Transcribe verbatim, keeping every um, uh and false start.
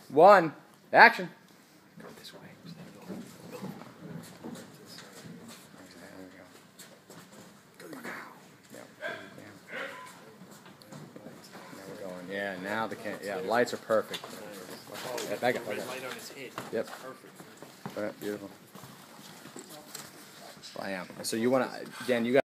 one, action. Go this way. Yeah, now the can yeah lights are perfect. Yeah, back up, back up. Yep. Perfect. All right, beautiful. Slam. So you want to again? You got.